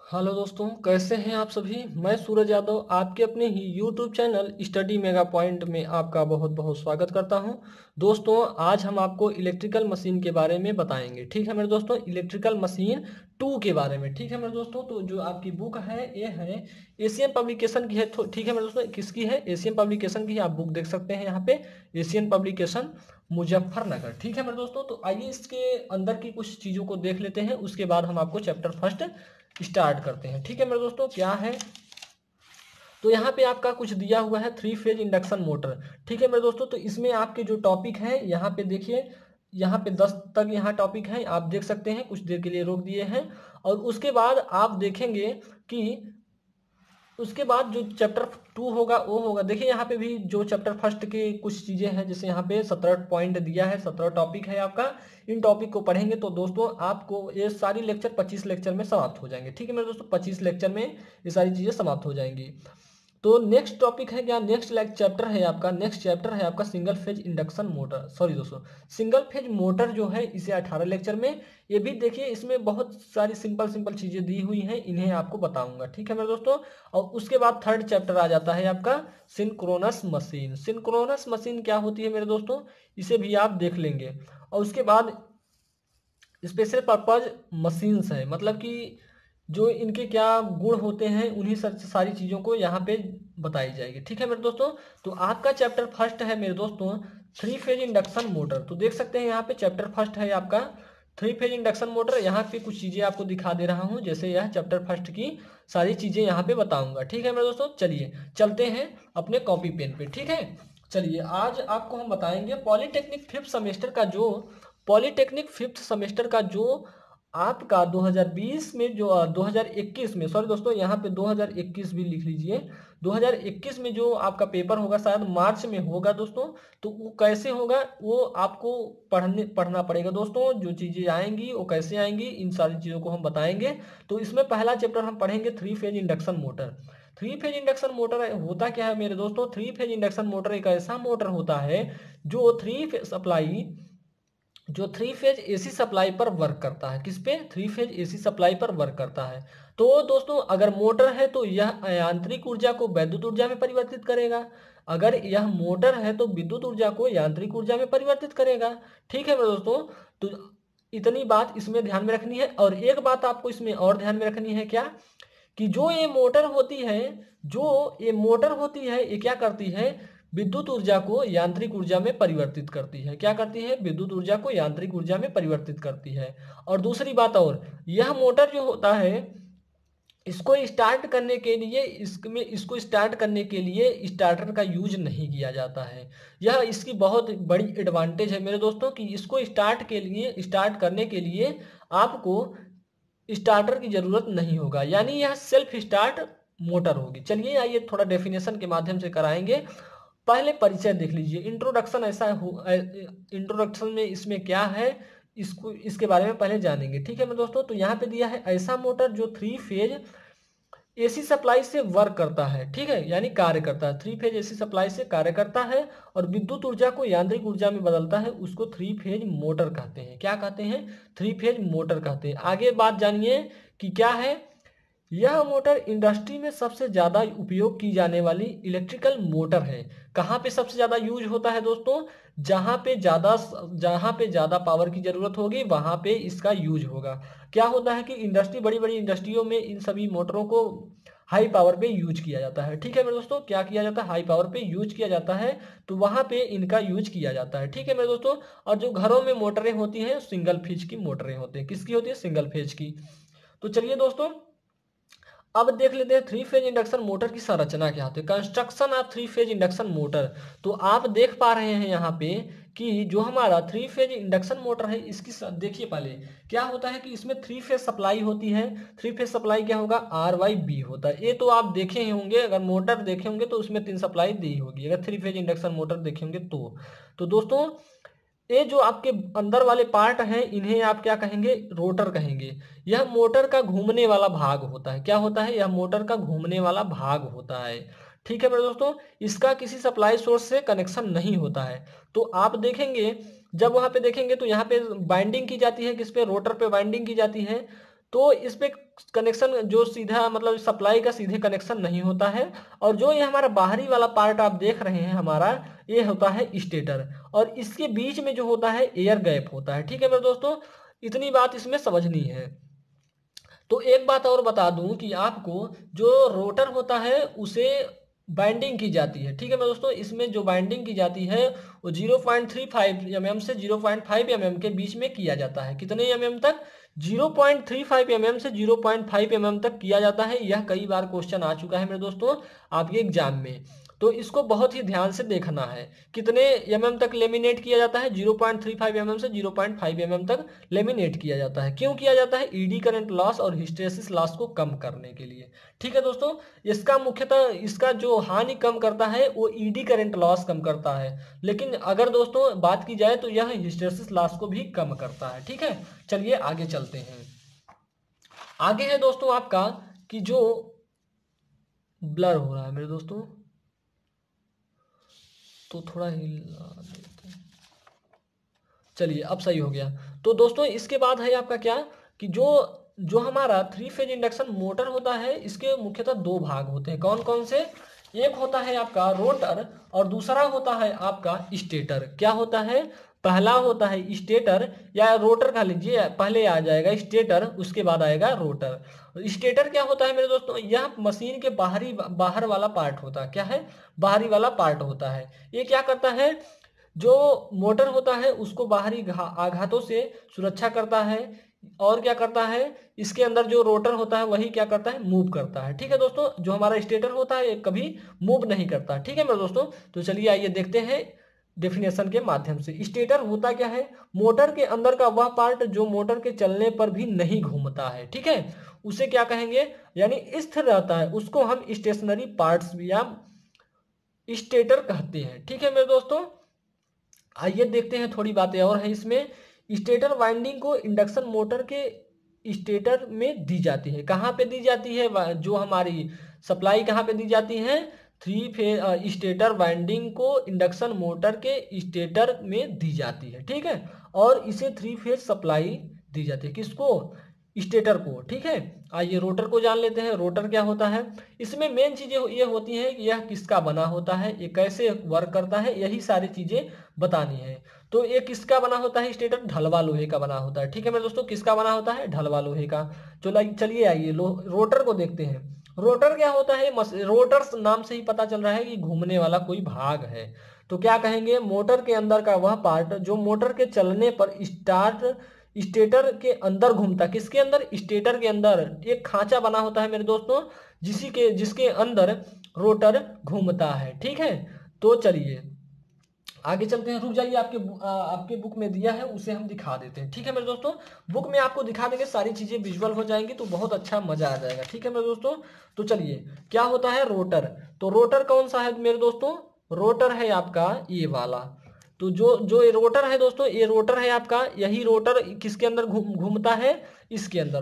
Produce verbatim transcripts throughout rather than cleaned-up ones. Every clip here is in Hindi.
हेलो दोस्तों, कैसे हैं आप सभी। मैं सूरज यादव आपके अपने ही YouTube channel study mega point में आपका बहुत बहुत स्वागत करता हूं। दोस्तों, आज हम आपको इलेक्ट्रिकल मशीन के बारे में बताएंगे। ठीक है मेरे दोस्तों, इलेक्ट्रिकल मशीन टू के बारे में। ठीक है मेरे दोस्तों, तो जो आपकी बुक है ये है एशियन पब्लिकेशन की है। तो ठीक है मेरे दोस्तों, किसकी है? एशियन पब्लिकेशन की। आप बुक देख सकते हैं यहाँ पे, एशियन पब्लिकेशन मुजफ्फरनगर। ठीक है मेरे दोस्तों, तो आइए इसके अंदर की कुछ चीज़ों को देख लेते हैं, उसके बाद हम आपको चैप्टर फर्स्ट स्टार्ट करते हैं। ठीक है मेरे दोस्तों, क्या है तो यहाँ पे आपका कुछ दिया हुआ है, थ्री फेज इंडक्शन मोटर। ठीक है मेरे दोस्तों, तो इसमें आपके जो टॉपिक है यहाँ पे देखिए, यहाँ पे दस तक यहाँ टॉपिक है, आप देख सकते हैं। कुछ देर के लिए रोक दिए हैं और उसके बाद आप देखेंगे कि उसके बाद जो चैप्टर टू होगा वो होगा। देखिए यहाँ पे भी जो चैप्टर फर्स्ट के कुछ चीज़ें हैं, जैसे यहाँ पे सत्रह पॉइंट दिया है, सत्रह टॉपिक है आपका। इन टॉपिक को पढ़ेंगे तो दोस्तों आपको ये सारी लेक्चर पच्चीस लेक्चर में समाप्त हो जाएंगे। ठीक है मेरे दोस्तों, पच्चीस लेक्चर में ये सारी चीज़ें समाप्त हो जाएंगी। तो नेक्स्ट टॉपिक है क्या, नेक्स्ट लाइक चैप्टर है आपका, नेक्स्ट चैप्टर है आपका single phase induction motor. Sorry दोस्तों, सिंगल फेज मोटर जो है इसे अठारह लेक्चर में। ये भी देखिए, इसमें बहुत सारी सिंपल सिंपल चीज़ें दी हुई हैं, इन्हें आपको बताऊंगा। ठीक है मेरे दोस्तों, और उसके बाद थर्ड चैप्टर आ जाता है आपका सिंक्रोनस मशीन। सिंक्रोनस मशीन क्या होती है मेरे दोस्तों, इसे भी आप देख लेंगे। और उसके बाद स्पेशल पर्पज मशीन्स है, मतलब कि जो इनके क्या गुण होते हैं, उन्हीं सब सारी चीज़ों को यहाँ पे बताई जाएगी। ठीक है मेरे दोस्तों, तो आपका चैप्टर फर्स्ट है मेरे दोस्तों थ्री फेज इंडक्शन मोटर। तो देख सकते हैं यहाँ पे चैप्टर फर्स्ट है आपका थ्री फेज इंडक्शन मोटर। यहाँ पे कुछ चीज़ें आपको दिखा दे रहा हूँ, जैसे यह चैप्टर फर्स्ट की सारी चीज़ें यहाँ पे बताऊँगा। ठीक है मेरे दोस्तों, चलिए चलते हैं अपने कॉपी पेन पे। ठीक है, चलिए आज आपको हम बताएंगे पॉलीटेक्निक फिफ्थ सेमेस्टर का जो पॉलीटेक्निक फिफ्थ सेमेस्टर का जो आपका दो हज़ार बीस में जो अ, दो हज़ार इक्कीस में, सॉरी दोस्तों यहाँ पे दो हज़ार इक्कीस भी लिख लीजिए। दो हज़ार इक्कीस में जो आपका पेपर होगा, शायद मार्च में होगा दोस्तों। तो वो कैसे होगा वो आपको पढ़ने पढ़ना पड़ेगा दोस्तों। जो चीज़ें आएंगी वो कैसे आएंगी, इन सारी चीज़ों को हम बताएंगे। तो इसमें पहला चैप्टर हम पढ़ेंगे three phase induction motor. Three phase induction motor होता क्या है मेरे दोस्तों, थ्री फेज इंडक्शन मोटर एक ऐसा मोटर होता है जो थ्री फेज सप्लाई जो थ्री फेज एसी सप्लाई पर वर्क करता है। किस पे? थ्री फेज एसी सप्लाई पर वर्क करता है। तो दोस्तों अगर मोटर है तो यह यांत्रिक ऊर्जा को वैद्युत ऊर्जा में परिवर्तित करेगा। अगर यह मोटर है तो विद्युत ऊर्जा को यांत्रिक ऊर्जा में परिवर्तित करेगा। ठीक है मेरे दोस्तों, तो इतनी बात इसमें ध्यान में रखनी है। और एक बात आपको इसमें और ध्यान में रखनी है, क्या कि जो ये मोटर होती है जो ये मोटर होती है ये क्या करती है, विद्युत ऊर्जा को यांत्रिक ऊर्जा में परिवर्तित करती है। क्या करती है? विद्युत ऊर्जा को यांत्रिक ऊर्जा में परिवर्तित करती है। और दूसरी बात और, यह मोटर जो होता है इसको स्टार्ट करने के लिए इसमें इसको स्टार्ट करने के लिए स्टार्टर का यूज नहीं किया जाता है। यह इसकी बहुत बड़ी एडवांटेज है मेरे दोस्तों, कि इसको स्टार्ट के लिए स्टार्ट करने के लिए आपको स्टार्टर की जरूरत नहीं होगा, यानी यह सेल्फ स्टार्ट मोटर होगी। चलिए आइए थोड़ा डेफिनेशन के माध्यम से कराएंगे। पहले परिचय देख लीजिए, इंट्रोडक्शन ऐसा हो इंट्रोडक्शन में इसमें क्या है, इसको इसके बारे में पहले जानेंगे। ठीक है मेरे दोस्तों, तो यहाँ पे दिया है ऐसा मोटर जो थ्री फेज एसी सप्लाई से वर्क करता है। ठीक है, यानी कार्य करता है, थ्री फेज एसी सप्लाई से कार्य करता है और विद्युत ऊर्जा को यांत्रिक ऊर्जा में बदलता है, उसको थ्री फेज मोटर कहते हैं। क्या कहते हैं? थ्री फेज मोटर कहते हैं। आगे बात जानिए कि क्या है। यह मोटर इंडस्ट्री में सबसे ज़्यादा उपयोग की जाने वाली इलेक्ट्रिकल मोटर है। कहाँ पे सबसे ज़्यादा यूज होता है दोस्तों? जहाँ पे ज़्यादा जहाँ पे ज़्यादा पावर की ज़रूरत होगी वहाँ पे इसका यूज होगा। क्या होता है कि इंडस्ट्री, बड़ी बड़ी इंडस्ट्रियों में इन सभी मोटरों को हाई पावर पे यूज किया जाता है। ठीक है मेरे दोस्तों, क्या किया जाता है? हाई पावर पे यूज किया जाता है, तो वहाँ पे इनका यूज किया जाता है। ठीक है मेरे दोस्तों, और जो घरों में मोटरें होती हैं सिंगल फेज की मोटरें होती हैं। किसकी होती है? सिंगल फेज की। तो चलिए दोस्तों, अब देख लेते हैं थ्री फेज इंडक्शन मोटर की संरचना क्या होती है, construction of three phase induction motor. तो आप देख पा रहे हैं यहाँ पे कि जो हमारा थ्री फेज इंडक्शन मोटर है इसकी स- देखिए पहले क्या होता है कि इसमें थ्री फेज सप्लाई होती है। थ्री फेज सप्लाई क्या होगा? आर वाई बी होता है। ये तो आप देखे ही होंगे, अगर मोटर देखे होंगे तो उसमें तीन सप्लाई दी होगी, अगर थ्री फेज इंडक्शन मोटर देखे होंगे तो तो दोस्तों ये जो आपके अंदर वाले पार्ट हैं इन्हें आप क्या कहेंगे? रोटर कहेंगे। यह मोटर का घूमने वाला भाग होता है। क्या होता है? यह मोटर का घूमने वाला भाग होता है। ठीक है मेरे दोस्तों, इसका किसी सप्लाई सोर्स से कनेक्शन नहीं होता है। तो आप देखेंगे, जब वहां पे देखेंगे तो यहाँ पे बाइंडिंग की जाती है, किस पे? रोटर पे बाइंडिंग की जाती है। तो इस पे कनेक्शन जो सीधा मतलब सप्लाई का सीधे कनेक्शन नहीं होता है। और जो ये हमारा बाहरी वाला पार्ट आप देख रहे हैं हमारा, ये होता है स्टेटर, और इसके बीच में जो होता है एयर गैप होता है। ठीक है मेरे दोस्तों, इतनी बात इसमें समझनी है। तो एक बात और बता दूं कि आपको जो रोटर होता है उसे बाइंडिंग की जाती है। ठीक है मेरे दोस्तों, इसमें जो बाइंडिंग की जाती है वो zero point three five M M से zero point five M M के बीच में किया जाता है। कितने एम एम तक? Zero point three five M M से zero point five M M तक किया जाता है। यह कई बार क्वेश्चन आ चुका है मेरे दोस्तों आपके एग्जाम में, तो इसको बहुत ही ध्यान से देखना है। कितने एम एम तक लेमिनेट किया जाता है? Zero point three five M M से zero point five M M तक लेमिनेट किया जाता है। क्यों किया जाता है? ईडी करंट लॉस और हिस्टेरेसिस लॉस को कम करने के लिए। ठीक है दोस्तों, इसका मुख्यतः इसका जो हानि कम करता है वो ईडी करंट लॉस कम करता है, लेकिन अगर दोस्तों बात की जाए तो यह हिस्टेरेसिस लॉस को भी कम करता है। ठीक है, चलिए आगे चलते हैं। आगे है दोस्तों आपका कि जो ब्लर हो रहा है मेरे दोस्तों, तो थोड़ा हिला देते हैं। चलिए अब सही हो गया। तो दोस्तों इसके बाद है आपका क्या कि जो जो हमारा थ्री फेज इंडक्शन मोटर होता है, इसके मुख्यतः दो भाग होते हैं। कौन कौन से? एक होता है आपका रोटर और दूसरा होता है आपका स्टेटर। क्या होता है? पहला होता है स्टेटर या रोटर का लीजिए, पहले आ जाएगा स्टेटर, उसके बाद आएगा रोटर। स्टेटर क्या होता है मेरे दोस्तों? यह मशीन के बाहरी बाहर वाला पार्ट होता है। क्या है? बाहरी वाला पार्ट होता है। ये क्या करता है? जो मोटर होता है उसको बाहरी आघातों से सुरक्षा करता है। और क्या करता है? इसके अंदर जो रोटर होता है वही क्या करता है? मूव करता है। ठीक है दोस्तों, जो हमारा स्टेटर होता है ये कभी मूव नहीं करता। ठीक है मेरे दोस्तों, तो चलिए आइए देखते हैं डेफिनेशन के माध्यम से। स्टेटर होता क्या है? मोटर के अंदर का वह पार्ट जो मोटर के चलने पर भी नहीं घूमता है। ठीक है, उसे क्या कहेंगे? यानी स्थिर रहता है, उसको हम स्टेशनरी पार्ट्स या स्टेटर कहते हैं। ठीक है मेरे दोस्तों, आइए देखते हैं थोड़ी बातें और हैं इसमें। स्टेटर वाइंडिंग को इंडक्शन मोटर के स्टेटर में दी जाती है। कहाँ पे दी जाती है? जो हमारी सप्लाई कहाँ पे दी जाती है? थ्री फेज स्टेटर वाइंडिंग को इंडक्शन मोटर के स्टेटर में दी जाती है। ठीक है, और इसे थ्री फेज सप्लाई दी जाती है। किसको? स्टेटर को। ठीक है, आइए रोटर को जान लेते हैं। रोटर क्या होता है? इसमें मेन चीजें ये होती हैं कि यह किसका बना होता है, ये कैसे वर्क करता है, यही सारी चीजें बतानी है। तो ये किसका बना होता है? स्टेटर ढलवा लोहे का बना होता है। ठीक है मेरे दोस्तों, किसका बना होता है? ढलवा लोहे का। चलो चलिए आइए रोटर को देखते हैं। रोटर क्या होता है? रोटर नाम से ही पता चल रहा है कि घूमने वाला कोई भाग है। तो क्या कहेंगे? मोटर के अंदर का वह पार्ट जो मोटर के चलने पर स्टार्ट स्टेटर के अंदर घूमता है। किसके अंदर? स्टेटर के अंदर एक खांचा बना होता है मेरे दोस्तों, जिसी के जिसके अंदर रोटर घूमता है। ठीक है, तो चलिए आगे चलते हैं। रुक जाइए, आपके आ, आपके बुक में दिया है उसे हम दिखा देते हैं। ठीक है मेरे दोस्तों, बुक में आपको दिखा देंगे, सारी चीजें विजुअल हो जाएंगी तो बहुत अच्छा मजा आ जाएगा। ठीक है मेरे दोस्तों, तो चलिए क्या होता है रोटर? तो रोटर कौन सा है मेरे दोस्तों? रोटर है आपका ये वाला। तो जो जो ये रोटर है दोस्तों, ये रोटर है आपका, यही रोटर किसके अंदर घूमता है? इसके अंदर।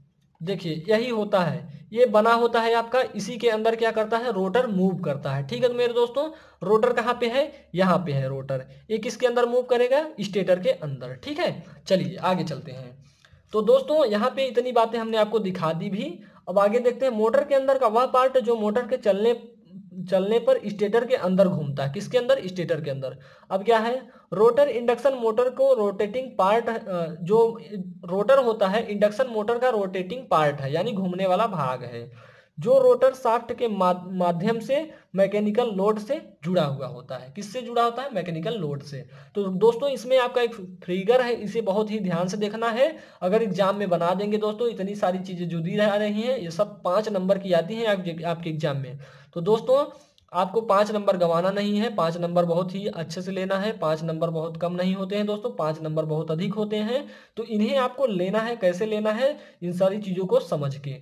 देखिए यही होता है, ये बना होता है आपका, इसी के अंदर क्या करता है? रोटर मूव करता है। ठीक है तो मेरे दोस्तों, रोटर कहाँ पे है? यहाँ पे है रोटर। ये किसके अंदर मूव करेगा? स्टेटर के अंदर। ठीक है, चलिए आगे चलते हैं। तो दोस्तों यहाँ पे इतनी बातें हमने आपको दिखा दी भी। अब आगे देखते हैं मोटर के अंदर का वह पार्ट जो मोटर के चलने चलने पर स्टेटर के अंदर घूमता है। किसके अंदर? स्टेटर के अंदर। अब क्या है? रोटर इंडक्शन मोटर को रोटेटिंग पार्ट, जो रोटर होता है इंडक्शन मोटर का रोटेटिंग पार्ट है, यानी घूमने वाला भाग है, जो रोटर शाफ्ट के माध्यम से मैकेनिकल लोड से जुड़ा हुआ होता है। किससे जुड़ा होता है? मैकेनिकल लोड से। तो दोस्तों इसमें आपका एक फिगर है, इसे बहुत ही ध्यान से देखना है। अगर एग्जाम में बना देंगे दोस्तों, इतनी सारी चीजें जो दी जा रही हैं ये सब पाँच नंबर की आती हैं आपके एग्जाम में। तो दोस्तों आपको पाँच नंबर गंवाना नहीं है, पाँच नंबर बहुत ही अच्छे से लेना है। पाँच नंबर बहुत कम नहीं होते हैं दोस्तों, पाँच नंबर बहुत अधिक होते हैं। तो इन्हें आपको लेना है। कैसे लेना है? इन सारी चीज़ों को समझ के।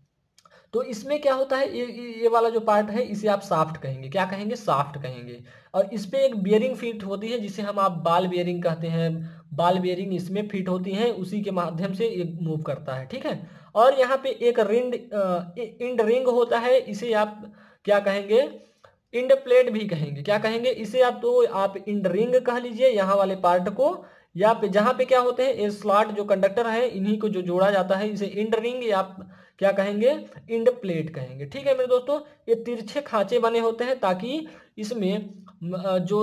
तो इसमें क्या होता है? ये ये वाला जो पार्ट है इसे आप शाफ्ट कहेंगे। क्या कहेंगे? शाफ्ट कहेंगे। और इस पे एक बियरिंग फिट होती है जिसे हम आप बाल बियरिंग कहते हैं। बाल बियरिंग इसमें फिट होती है, उसी के माध्यम से ये मूव करता है। ठीक है, और यहाँ पे एक रिंड इंड रिंग होता है, इसे आप क्या कहेंगे? इंड प्लेट भी कहेंगे। क्या कहेंगे इसे? आप तो आप इंड रिंग कह लीजिए यहाँ वाले पार्ट को, या पे जहां पे क्या होते हैं, ये स्लॉट जो कंडक्टर है इन्हीं को जो जोड़ा जाता है इसे इंड रिंग या क्या कहेंगे, इंड प्लेट कहेंगे। ठीक है मेरे दोस्तों, ये तिरछे खांचे बने होते हैं ताकि इसमें जो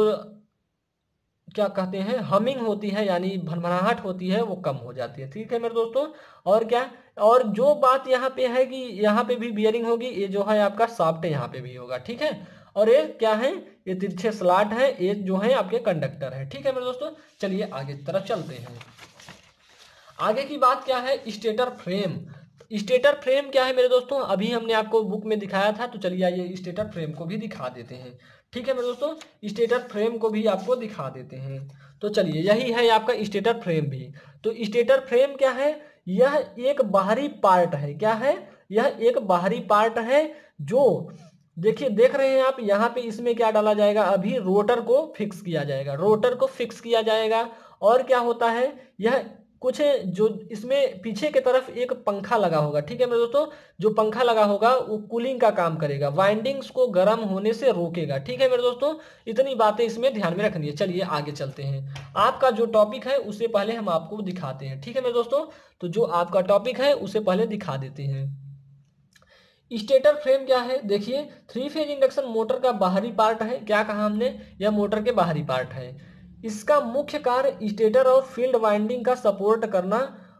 क्या कहते हैं हमिंग होती है यानी भनभनाहट होती है वो कम हो जाती है। ठीक है मेरे दोस्तों, और क्या, और जो बात यहाँ पे है कि यहाँ पे भी बियरिंग होगी, ये जो है आपका शाफ्ट यहाँ पे भी होगा। ठीक है, और ये क्या है, ये तिरछे स्लॉट है, ये जो है आपके कंडक्टर है। ठीक है मेरे दोस्तों, चलिए आगे की तरफ चलते हैं। आगे की बात क्या है, स्टेटर फ्रेम। स्टेटर फ्रेम क्या है मेरे दोस्तों, अभी हमने आपको बुक में दिखाया था, तो चलिए आइए स्टेटर फ्रेम को भी दिखा देते हैं। ठीक है मेरे दोस्तों, स्टेटर फ्रेम को भी आपको दिखा देते हैं। तो चलिए यही है आपका स्टेटर फ्रेम भी। तो स्टेटर फ्रेम क्या है, यह एक बाहरी पार्ट है। क्या है, यह एक बाहरी पार्ट है जो देखिए देख रहे हैं आप यहाँ पे, इसमें क्या डाला जाएगा, अभी रोटर को फिक्स किया जाएगा, रोटर को फिक्स किया जाएगा। और क्या होता है, यह कुछ जो इसमें पीछे की तरफ एक पंखा लगा होगा। ठीक है मेरे दोस्तों, जो पंखा लगा होगा वो कूलिंग का काम करेगा, वाइंडिंग्स को गर्म होने से रोकेगा। ठीक है मेरे दोस्तों, इतनी बातें इसमें ध्यान में रखनी है। चलिए आगे चलते हैं, आपका जो टॉपिक है उससे पहले हम आपको दिखाते हैं। ठीक है मेरे दोस्तों, तो जो आपका टॉपिक है उसे पहले दिखा देते हैं। स्टेटर फ्रेम क्या है, देखिए थ्री फेज इंडक्शन मोटर का बाहरी पार्ट है। क्या कहा हमने, यह मोटर के बाहरी पार्ट है। इसका मुख्य कार्य स्टेटर और फील्ड वाइंडिंग का सपोर्ट करना,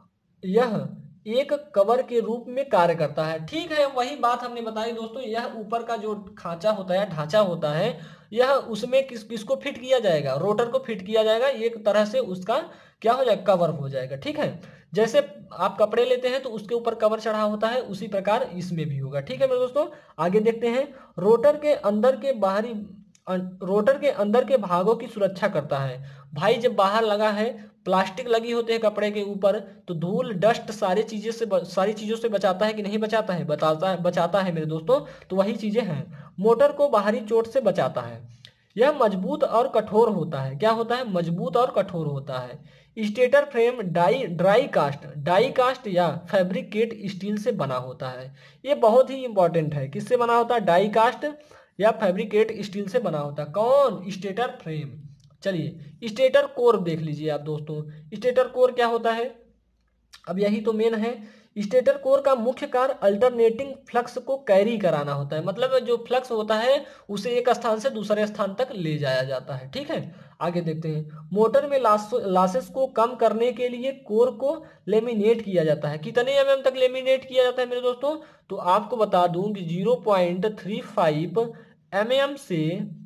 यह एक कवर के रूप में कार्य करता है। ठीक है, वही बात हमने बताई दोस्तों, यह ऊपर का जो खांचा होता है, ढांचा होता है, यह उसमें किस किसको फिट किया जाएगा, रोटर को फिट किया जाएगा, एक तरह से उसका क्या हो जाएगा, कवर हो जाएगा। ठीक है, जैसे आप कपड़े लेते हैं तो उसके ऊपर कवर चढ़ा होता है, उसी प्रकार इसमें भी होगा। ठीक है मेरे दोस्तों, आगे देखते हैं। रोटर के अंदर के बाहरी रोटर के अंदर के भागों की सुरक्षा करता है। भाई जब बाहर लगा है, प्लास्टिक लगी होती है कपड़े के ऊपर, तो धूल डस्ट सारी चीजें से सारी चीजों से बचाता है कि नहीं बचाता है, बताता है बचाता है मेरे दोस्तों। तो वही चीजें हैं, मोटर को बाहरी चोट से बचाता है। यह मजबूत और कठोर होता है। क्या होता है, मजबूत और कठोर होता है। Stator frame die dry cast die cast या फैब्रिकेट स्टील से बना होता है। ये बहुत ही इंपॉर्टेंट है, किससे बना होता है, डाई कास्ट या फैब्रिकेट स्टील से बना होता है। कौन, स्टेटर फ्रेम। चलिए स्टेटर कोर देख लीजिए आप दोस्तों, स्टेटर कोर क्या होता है, अब यही तो मेन है। स्टेटर कोर का मुख्य कार्य अल्टरनेटिंग फ्लक्स को कैरी कराना होता है, मतलब जो फ्लक्स होता है उसे एक स्थान से दूसरे स्थान तक ले जाया जाता है। ठीक है, आगे देखते हैं। मोटर में लास, लासेस को कम करने के लिए कोर को लेमिनेट किया जाता है। कितने एम एम तक लेमिनेट किया जाता है मेरे दोस्तों, तो आपको बता दूं कि zero point three five M M से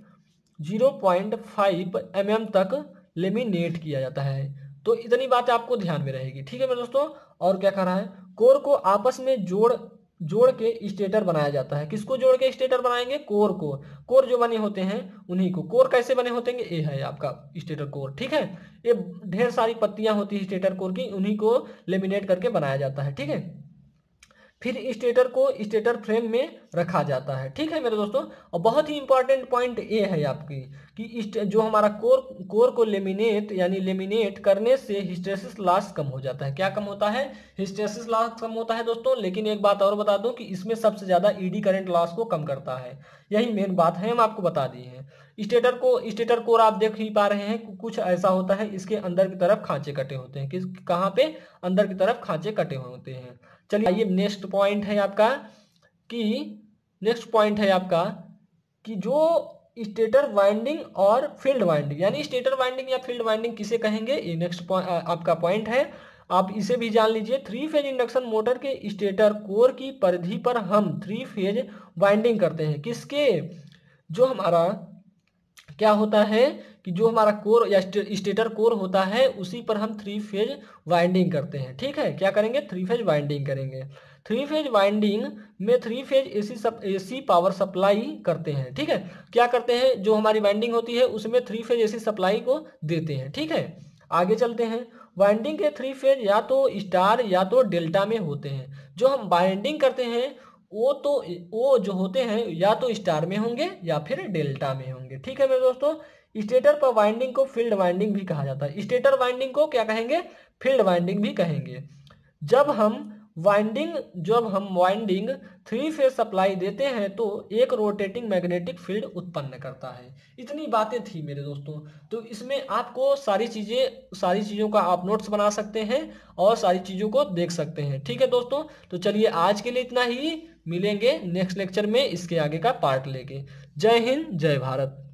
zero point five M M तक लेमिनेट किया जाता है। तो इतनी बात आपको ध्यान में रहेगी। ठीक है मेरे दोस्तों, और क्या कर रहा है, कोर को आपस में जोड़ जोड़ के स्टेटर बनाया जाता है। किसको जोड़ के स्टेटर बनाएंगे, कोर को। कोर जो बने होते हैं उन्हीं को, कोर कैसे बने होते हैं, ये है आपका स्टेटर कोर। ठीक है, ये ढेर सारी पत्तियां होती है स्टेटर कोर की, उन्हीं को लेमिनेट करके बनाया जाता है। ठीक है, फिर स्टेटर को स्टेटर फ्रेम में रखा जाता है। ठीक है मेरे दोस्तों, और बहुत ही इंपॉर्टेंट पॉइंट ये है आपकी कि जो हमारा कोर कोर को लेमिनेट यानी लेमिनेट करने से हिस्टेरेसिस लॉस कम हो जाता है। क्या कम होता है, हिस्टेरेसिस लॉस कम होता है दोस्तों। लेकिन एक बात और बता दूं कि इसमें सबसे ज्यादा ईडी करंट लॉस को कम करता है, यही मेन बात है, हम आपको बता दिए हैं। स्टेटर को स्टेटर कोर आप देख ही पा रहे हैं, कुछ ऐसा होता है, इसके अंदर की तरफ खांचे कटे होते हैं। किस कहाँ पे, अंदर की तरफ खांचे कटे होते हैं। चलिए ये नेक्स्ट पॉइंट है आपका कि नेक्स्ट पॉइंट है आपका कि जो स्टेटर वाइंडिंग और फील्ड वाइंडिंग, यानी स्टेटर वाइंडिंग या फील्ड वाइंडिंग किसे कहेंगे, ये नेक्स्ट आपका पॉइंट है, आप इसे भी जान लीजिए। थ्री फेज इंडक्शन मोटर के स्टेटर कोर की परिधि पर हम थ्री फेज वाइंडिंग करते हैं। किसके, जो हमारा क्या होता है कि जो हमारा कोर या स्टेटर कोर होता है उसी पर हम थ्री फेज वाइंडिंग करते हैं। ठीक है, क्या करेंगे, थ्री फेज वाइंडिंग करेंगे। थ्री फेज वाइंडिंग में थ्री फेज एसी सब एसी पावर सप्लाई करते हैं। ठीक है, क्या करते हैं, जो हमारी वाइंडिंग होती है उसमें थ्री फेज एसी सप्लाई को देते हैं। ठीक है, आगे चलते हैं। वाइंडिंग के थ्री फेज या तो स्टार या तो डेल्टा में होते हैं। जो हम वाइंडिंग करते हैं वो तो वो जो होते हैं या तो स्टार में होंगे या फिर डेल्टा में होंगे। ठीक है मेरे दोस्तों, स्टेटर पर वाइंडिंग को फील्ड वाइंडिंग भी कहा जाता है। स्टेटर वाइंडिंग को क्या कहेंगे, फील्ड वाइंडिंग भी कहेंगे। जब हम वाइंडिंग जब हम वाइंडिंग थ्री फेज सप्लाई देते हैं तो एक रोटेटिंग मैग्नेटिक फील्ड उत्पन्न करता है। इतनी बातें थी मेरे दोस्तों। तो इसमें आपको सारी चीज़ें सारी चीज़ों का आप नोट्स बना सकते हैं और सारी चीज़ों को देख सकते हैं। ठीक है दोस्तों, तो चलिए आज के लिए इतना ही। मिलेंगे नेक्स्ट लेक्चर में इसके आगे का पार्ट लेके। जय हिंद, जय भारत।